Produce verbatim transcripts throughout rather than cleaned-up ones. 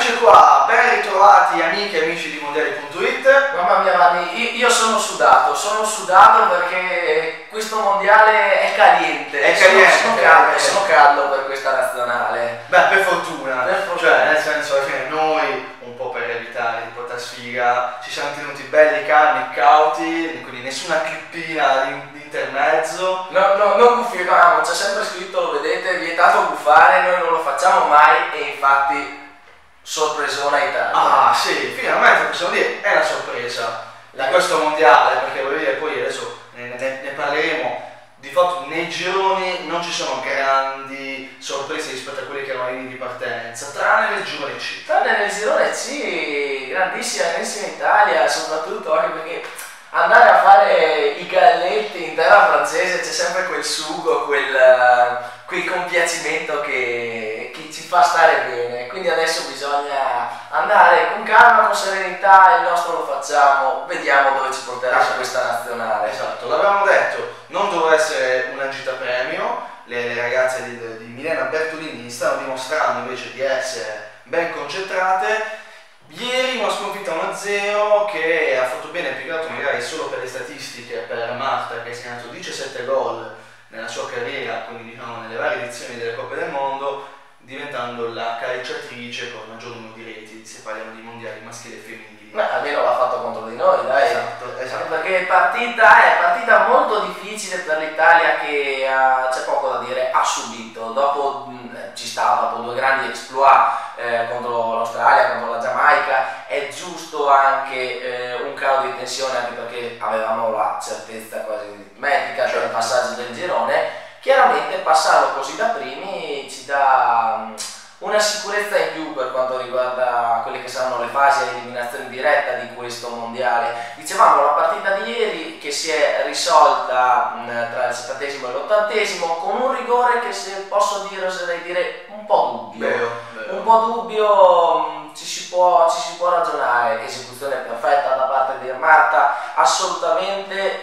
Eccoci qua, ben ritrovati amiche e amici di mondiali punto it. Mamma mia Vanni, io, io sono sudato, sono sudato perché questo mondiale è caliente. È caliente, sono, sono, caldo, sono caldo per questa nazionale. Beh, per fortuna, per fortuna. Cioè nel senso che noi, un po' per evitare di portare sfiga, ci siamo tenuti belli, calmi, cauti, quindi nessuna clippina di, di intermezzo. No, no, non guffiamo, c'è sempre scritto, lo vedete, vietato guffare, noi non lo facciamo mai e infatti sorpresona Italia. Ah sì, finalmente possiamo dire, è una sorpresa di questo mondiale, perché voglio dire, poi adesso ne, ne, ne parleremo. Di fatto nei gironi non ci sono grandi sorprese rispetto a quelli che erano i di partenza, tranne nel girone C. Tranne nel girone C, grandissima, grandissima Italia, soprattutto anche perché andare a fare i galletti in terra francese c'è sempre quel sugo, quel, quel compiacimento che, che ci fa stare bene. Quindi adesso bisogna andare con calma, con serenità, il nostro lo facciamo, vediamo dove ci porterà Esatto. questa nazionale. Esatto, l'avevamo detto, non dovrà essere una gita premio, le, le ragazze di, di Milena Bertolini stanno dimostrando invece di essere ben concentrate. Ieri una sconfitta uno a zero che ha fatto bene più che altro magari solo per le statistiche, per Marta che ha segnato diciassette gol nella sua carriera, quindi diciamo nelle varie edizioni delle Coppe del Mondo, diventando la calciatrice con il maggior numero di reti se parliamo di mondiali maschili e femminili. Ma almeno l'ha fatto contro di noi, dai. Esatto, esatto. Perché partita è partita molto difficile per l'Italia che uh, c'è poco da dire, ha subito. Dopo mh, ci sta, dopo due grandi exploit eh, contro l'Australia, contro la Giamaica, è giusto anche eh, un calo di tensione, anche perché avevamo la certezza quasi aritmetica cioè il passaggio del girone. Chiaramente passarlo così da primi ci dà mh, una sicurezza in più per quanto riguarda quelle che saranno le fasi di eliminazione diretta di questo mondiale. Dicevamo la partita di ieri che si è risolta mh, tra il settantesimo e l'ottantesimo con un rigore che, se posso dire, oserei dire un po' dubbio. Vero, vero. Un po' dubbio, mh, ci, si può, ci si può ragionare. Esecuzione perfetta da parte di Marta, assolutamente.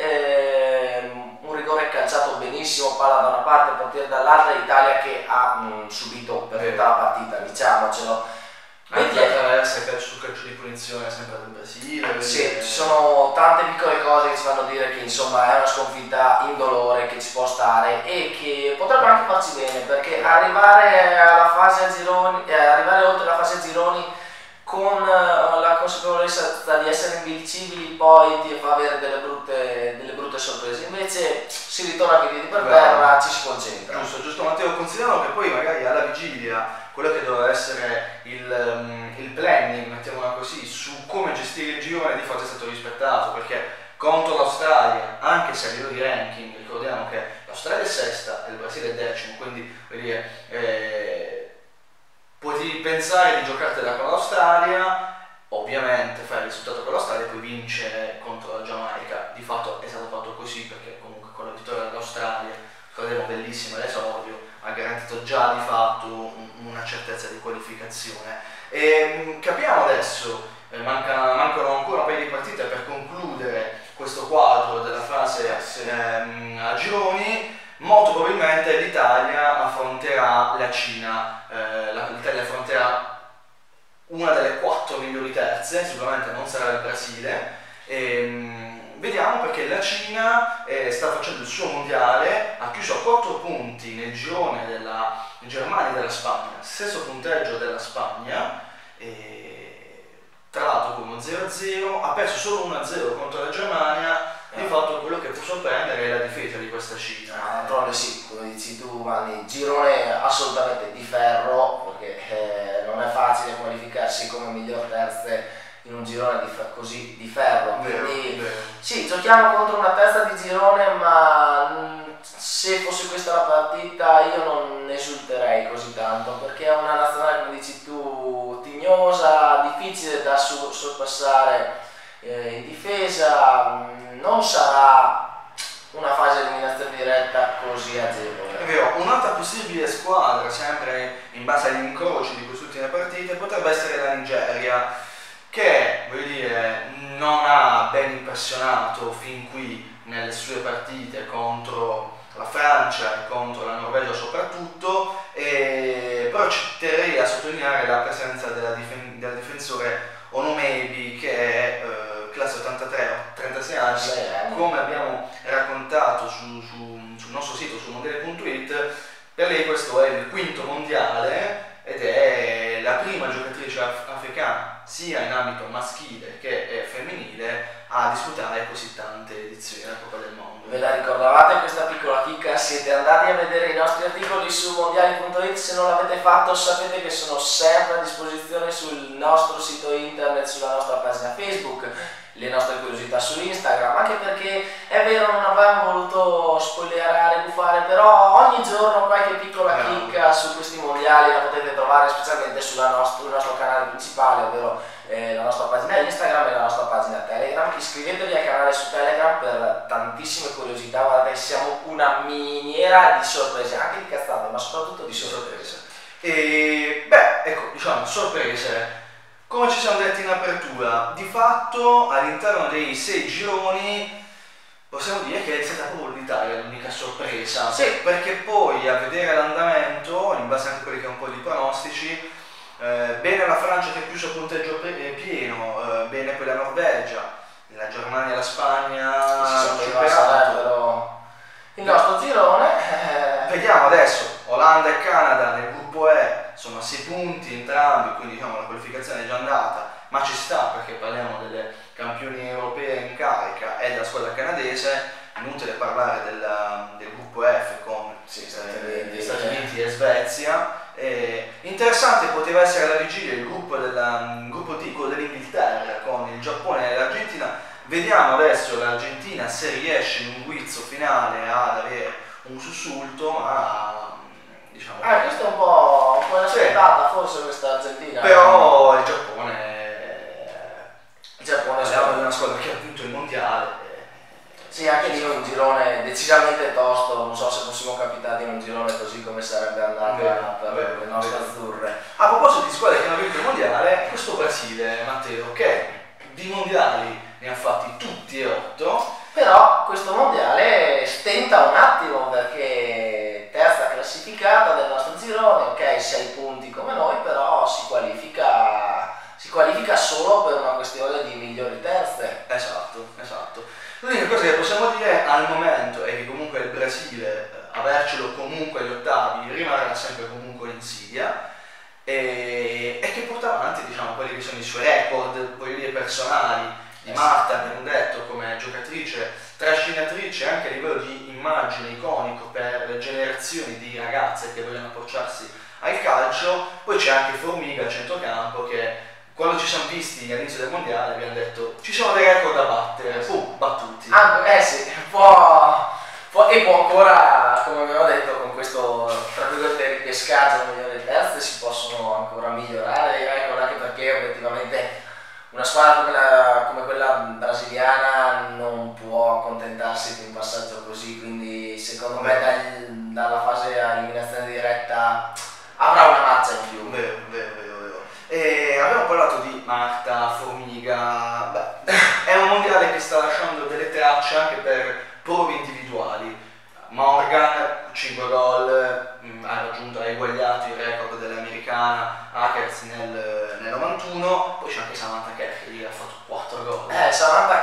Eh, un rigore calciato benissimo, palla da una parte, portiere dall'altra, l'Italia che ha mh, subito per tutta la partita, diciamocelo. Anche attraverso il calcio su calcio di punizione sempre del Brasile. Sì, ci sono tante piccole cose che ci fanno dire che insomma è una sconfitta indolore che ci può stare e che potrebbe anche farci bene, perché arrivare alla fase a gironi, eh, arrivare oltre la fase a gironi con uh, la consapevolezza di essere invincibili poi ti fa avere delle brutte, delle brutte sorprese. Invece si ritorna a piedi per terra, ci si concentra. Giusto, giusto Matteo, considerando che poi magari alla vigilia quello che doveva essere il, um, il planning, mettiamola così, su come gestire il girone di fatto è stato rispettato, perché contro l'Australia, anche se a livello di ranking, ricordiamo che l'Australia è sesta e il Brasile è decimo, quindi vuol dire, eh, potevi pensare di giocartela con l'Australia, ovviamente fare il risultato con l'Australia e poi vincere contro la Giamaica. Di fatto è stato fatto così, perché comunque con la vittoria dell'Australia, ricordiamo bellissima l'esordio, ha garantito già di fatto un, una certezza di qualificazione. E capiamo adesso, eh, manca, mancano ancora un paio di partite per concludere questo quadro della fase ehm, a gironi. Molto probabilmente l'Italia affronterà la Cina, eh, l'Italia affronterà una delle quattro migliori terze, sicuramente non sarà il Brasile. E, mh, vediamo, perché la Cina eh, sta facendo il suo mondiale, ha chiuso a quattro punti nel girone della Germania e della Spagna, stesso punteggio della Spagna, e, tra l'altro con uno zero a zero, ha perso solo uno a zero contro la Germania. Di fatto quello che può sorprendere è la difesa di questa Cina. D'altronde sì, come dici tu Vanni, girone assolutamente di ferro, perché eh, non è facile qualificarsi come miglior terze in un girone di così di ferro. Vero, Quindi vero. sì, giochiamo contro una terza di girone, ma mh, se fosse questa la partita io non esulterei così tanto, perché è una nazionale, come dici tu, tignosa, difficile da su- sorpassare eh, in difesa. Mh, non sarà una fase di eliminazione diretta così agevole. È vero, un'altra possibile squadra, sempre in base agli incroci di queste ultime partite, potrebbe essere la Nigeria, che, voglio dire, non ha ben impressionato fin qui nelle sue partite contro la Francia e contro la Norvegia soprattutto, e però ci terrei a sottolineare la presenza della, difen- sia in ambito maschile che eh, femminile a disputare così tante edizioni della Coppa del Mondo. Ve la ricordavate questa piccola chicca? Siete andati a vedere i nostri articoli su mondiali punto it, se non l'avete fatto sapete che sono sempre a disposizione sul nostro sito internet, sulla nostra pagina Facebook, le nostre curiosità su Instagram, anche perché è vero non avevamo voluto spoilerare, buffare, però ogni giorno qualche piccola chicca su questi mondiali la potete trovare specialmente sulla nostra, sul nostro canale principale, ovvero eh, la nostra pagina Instagram e la nostra pagina Telegram. Iscrivetevi al canale su Telegram per tantissime curiosità, guardate che siamo una miniera di sorprese, anche di cazzate, ma soprattutto di sorprese. E beh, ecco, diciamo, sorprese. Come ci siamo detti in apertura, di fatto all'interno dei sei gironi possiamo dire che è stata proprio l'Italia l'unica sorpresa, sì. Perché poi a vedere l'andamento, in base anche a quelli che è un po' di pronostici, eh, bene la Francia che ha chiuso a punteggio pieno, eh, bene poi la Norvegia, la Germania e la Spagna si sono superato il nostro girone. Eh, vediamo adesso, Olanda e Canada nel gruppo E sono a sei punti entrambi, quindi diciamo la qualificazione è già andata, ma ci sta perché parliamo delle campioni europee in carica e della squadra canadese, inutile parlare del, del gruppo F con sì, eh, gli Stati Uniti e Svezia. Eh, interessante poteva essere alla vigilia il gruppo, della, il gruppo D, quello dell'Inghilterra con il Giappone e l'Argentina. Vediamo adesso l'Argentina se riesce in un guizzo finale ad avere un sussulto, ma diciamo ah, questa è un po', un po' inaspettata, sì. Forse questa Argentina. Però il Giappone, il Giappone parliamo di una squadra che ha vinto il mondiale. Sì, anche lì un girone decisamente tosto, non so se fossimo capitati in un girone così come sarebbe andata beh, per beh, le nostre beh. azzurre. A proposito di squadre che hanno vinto il mondiale, questo Brasile, Matteo, che di mondiali ne ha fatti tutti e otto. Però questo mondiale stenta un attimo perché terza classificata del nostro girone, ok, sei punti come noi, però si qualifica, si qualifica solo per una questione di migliori terze. Esatto, esatto. L'unica cosa che possiamo dire al momento è che comunque il Brasile, avercelo comunque agli ottavi, rimarrà sempre comunque in insidia e, e che porta avanti, diciamo, quelli che sono i suoi record, voglio dire, personali. Di Marta, abbiamo detto, come giocatrice, trascinatrice anche a livello di immagine iconico per le generazioni di ragazze che vogliono approcciarsi al calcio. Poi c'è anche Formiga a centrocampo che quando ci siamo visti all'inizio del mondiale abbiamo detto ci sono dei record da battere, pum, battuti. Ah, eh sì, può, può, e può ancora, come abbiamo detto, con questo tra virgolette ripescaggio migliore terze si possono ancora migliorare i record, anche perché obiettivamente una squadra come, la, come quella brasiliana non può accontentarsi di un passaggio così, quindi secondo me dal, dalla fase a eliminazione diretta avrà una marcia in più. Vero, vero, vero, vero. E abbiamo parlato di Marta, Formiga, beh, è un mondiale che sta lasciando delle tracce anche per prove individuali. Morgan, cinque gol, mh, ha raggiunto, ha eguagliato il record dell'americana Akers nel, nel novantuno, poi c'è anche Samantha Kerr che lì ha fatto quattro gol. Eh, Samantha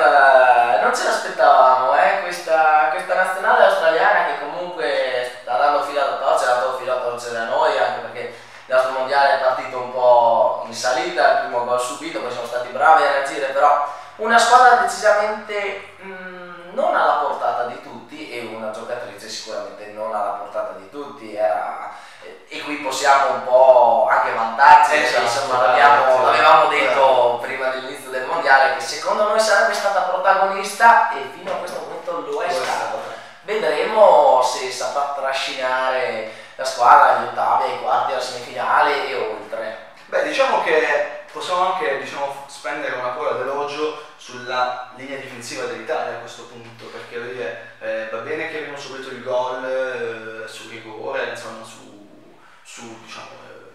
Kerr, non ce l'aspettavamo, eh, questa, questa nazionale australiana che comunque sta dando filo da torcere, ha dato filo da torcere a noi, anche perché il nostro mondiale è partito un po' in salita, il primo gol subito, poi siamo stati bravi a reagire, però una squadra decisamente mh, non alla portata di tutti e una giocatrice sicuramente non alla portata di tutti, era, e qui possiamo un po' anche vantarci, eh, esatto, insomma l'abbiamo, l'avevamo detto prima dell'inizio del mondiale che secondo noi sarebbe stata protagonista e fino a questo momento lo è stato. Vedremo se saprà trascinare la squadra agli ottavi, ai quarti, alla semifinale e oltre. Beh, diciamo che possiamo anche, diciamo, spendere una parola d'elogio sulla linea difensiva dell'Italia a questo punto, perché dire, eh, va bene che abbiamo subito il gol eh, sul rigore, insomma su, su diciamo, eh,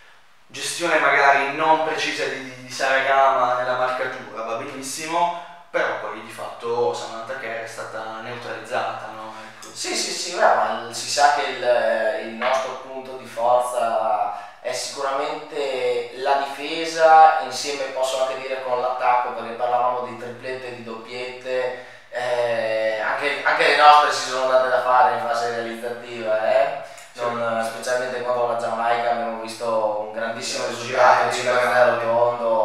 gestione magari non precisa di, di Saragama nella marcatura, va benissimo, però poi di fatto Samantha Kerr è stata neutralizzata, no? Ecco. Sì, sì, sì, beh, ma si sa che il, il nostro punto di forza è sicuramente la difesa, insieme posso anche dire con l'attacco, perché parlavamo di triplette, di doppiette, eh, anche, anche le nostre si sono date da fare in fase realizzativa, eh? Non, specialmente quando la Giamaica abbiamo visto un grandissimo risultato, cinque a zero tondo,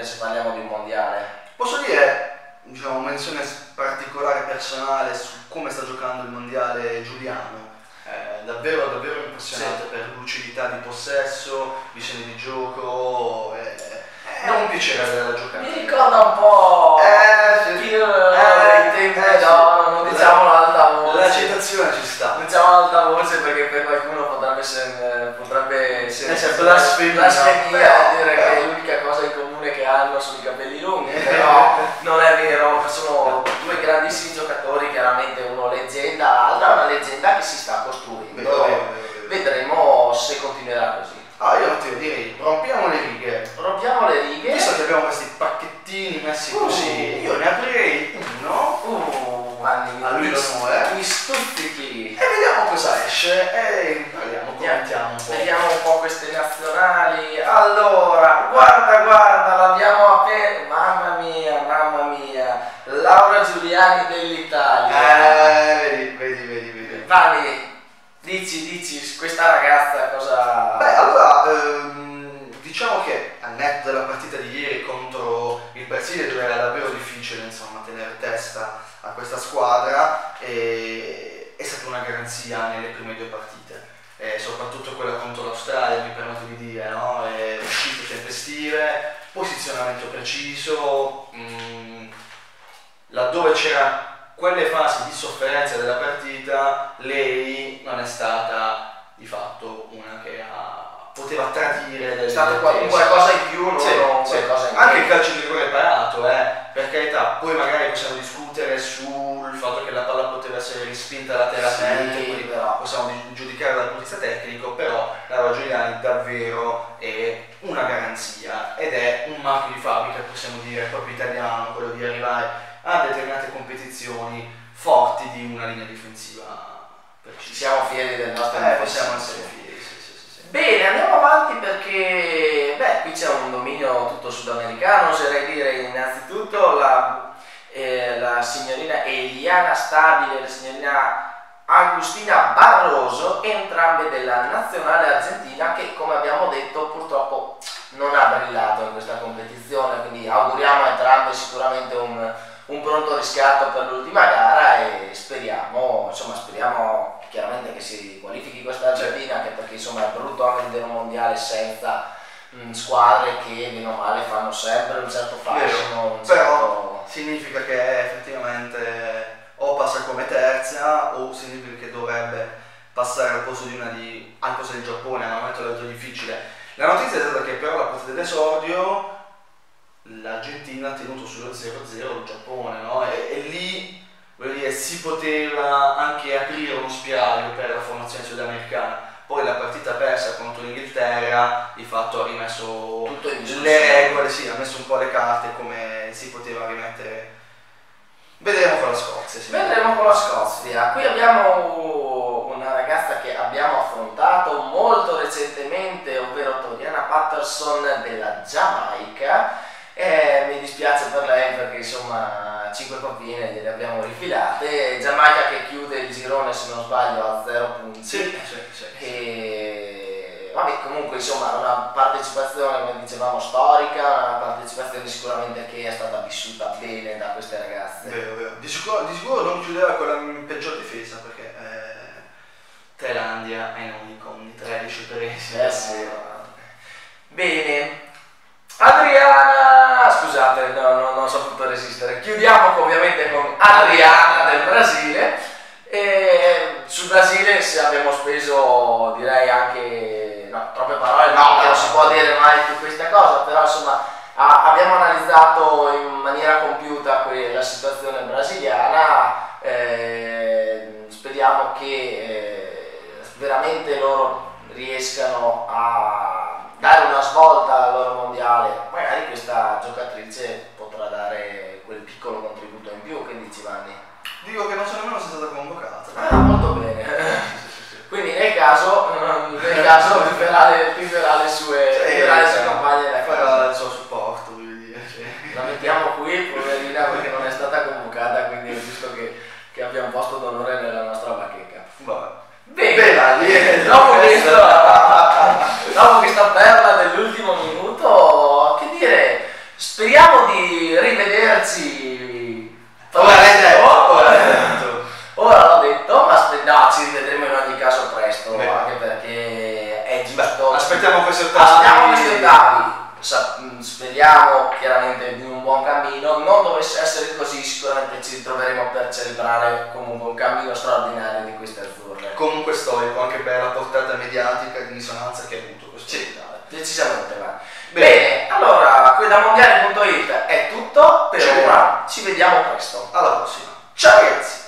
dire se parliamo di un mondiale? Posso dire, diciamo, menzione particolare personale su come sta giocando il mondiale Giuliano. Eh, davvero, davvero impressionante, sì, per lucidità di possesso, visione di gioco. Eh, è un piacere vedere la giocata. Mi ricorda un po' eh, sì. Più eh, dei tempi eh, d'oro, non diciamo l'alta voce. La citazione ci sta. Non diciamo l'alta voce perché per qualcuno potrebbe essere, potrebbe essere, essere blasfemia, blasfemia no, dire che l'unica cosa in comune che hanno sono i capelli lunghi, però non è vero, sono due grandissimi giocatori, chiaramente uno leggenda, l'altro è una leggenda che si sta costruendo. Vero, vero, vero. Vedremo se continuerà così. Ah, io non ti direi, rompiamo le righe. Rompiamo le righe. Visto che abbiamo questi pacchettini messi uh, così, io ne aprirei uno. Uh, Anni, a lui l'onore. Mi stuzzichi. E vediamo cosa esce e parliamo, commentiamo un po'. Vediamo un po' queste nazionali. Allora, guarda, guarda, l'abbiamo appena. Mamma mia, mamma mia. Laura Giuliani dell'Italia. Eh, vedi, vedi, vedi, vedi. Vanni. Dici, dici, questa ragazza cosa... Beh, allora, ehm, diciamo che al netto della partita di ieri contro il Brasile, dove era davvero difficile, insomma, tenere testa a questa squadra, e, è stata una garanzia nelle prime due partite, e soprattutto quella contro l'Australia, mi permetto di dire, no? E uscite tempestive, posizionamento preciso, mh, laddove c'era quelle fasi di sofferenza della partita, lei non è stata di fatto una che ha, poteva tradire è stato un qualcosa in più, non sì, un sì. qualcosa in Anche il calcio di rigore parato, eh, per carità, poi magari possiamo discutere sul fatto che la palla poteva essere respinta lateralmente, sì, quindi però possiamo giudicare dal punto di vista tecnico, però Laura Giuliani davvero è una garanzia ed è un marchio di fabbrica, possiamo dire, proprio italiano, quello di arrivare a determinate competizioni forti di una linea difensiva precisa. Siamo fieri del nostro eh, possiamo essere fieri, sì, sì, sì, sì. Bene, andiamo avanti perché beh, qui c'è un dominio tutto sudamericano, oserei dire innanzitutto la, eh, la signorina Eliana Stabile e la signorina Agustina Barroso, entrambe della nazionale argentina, che come abbiamo detto purtroppo non ha brillato in questa competizione, quindi auguriamo a entrambe sicuramente un un pronto riscatto per l'ultima gara e speriamo, insomma speriamo chiaramente che si qualifichi questa Argentina, anche perché insomma è brutto anche vedere un mondiale senza mh, squadre che meno male fanno sempre un certo fascino, un certo... Però significa che effettivamente o passa come terza o significa che dovrebbe passare al posto di una di al posto del Giappone, a un momento molto difficile. La notizia è stata che però alla partita dell'esordio l'Argentina ha tenuto sullo zero zero il Giappone, no? E, e lì, voglio dire, si poteva anche aprire uno spiraglio per la formazione sudamericana. Poi la partita persa contro l'Inghilterra di fatto ha rimesso tutto in le regole, sì, ha messo un po' le carte come si poteva rimettere. Vedremo con la Scozia. Sì. Vedremo con la Scozia. Qui abbiamo una ragazza che abbiamo affrontato molto recentemente, ovvero Toriana Patterson della Giamaica. Eh, mi dispiace per lei perché insomma cinque pappine gliele abbiamo rifilate. Giamaica che chiude il girone, se non sbaglio, a zero punti. Sì, sì, sì, e vabbè, comunque insomma una partecipazione, come dicevamo, storica, una partecipazione sicuramente che è stata vissuta bene da queste ragazze. Vero, vero. Di sicuro, di sicuro non chiudeva con la peggior difesa perché eh, Thailandia ai noi con tredici presi. Eh sì. Bene. Adriana, scusate, no, no, non so potuto resistere. Chiudiamo ovviamente con Adriana del Brasile. E sul Brasile se abbiamo speso, direi anche, no, troppe parole, no, che non si può dire mai più questa cosa, però insomma a, abbiamo analizzato in maniera compiuta la situazione brasiliana. Eh, speriamo che eh, veramente loro riescano a dare una svolta al loro mondiale. Magari questa giocatrice potrà dare quel piccolo contributo in più. Che dici, Vanni? Dico che non so nemmeno se è stata convocata. Ah, molto bene. Quindi nel caso, nel caso vivrà le, vivrà le sue, sì, vivrà le sue campagne da farà casa. il suo supporto, voglio dire. Cioè. La mettiamo qui, poverina, perché non è stata convocata, quindi è giusto che, che abbia un posto d'onore nella nostra bacheca. Vabbè. Bene, Bene, dopo, questa, dopo questa perla dell'ultimo minuto, che dire, speriamo ragazzi, Ora l'hai detto, ora l'hai detto. Ora l'ho detto, ma aspe- no, ci rivedremo in ogni caso presto, Beh. anche perché è giusto. Beh, aspettiamo questi ottavi. Aspettiamo questi ottavi. Sa- mh, speriamo chiaramente in un buon cammino. Non dovesse essere così, sicuramente ci ritroveremo per celebrare comunque un cammino straordinario di queste azzurre. Comunque storico, anche per la portata mediatica di risonanza che ha avuto questo Sì, mondiale. decisamente va. Bene. Bene, allora qui da mondiale punto it è tutto per Ci ora. Ci vediamo presto. Alla prossima. Ciao ragazzi!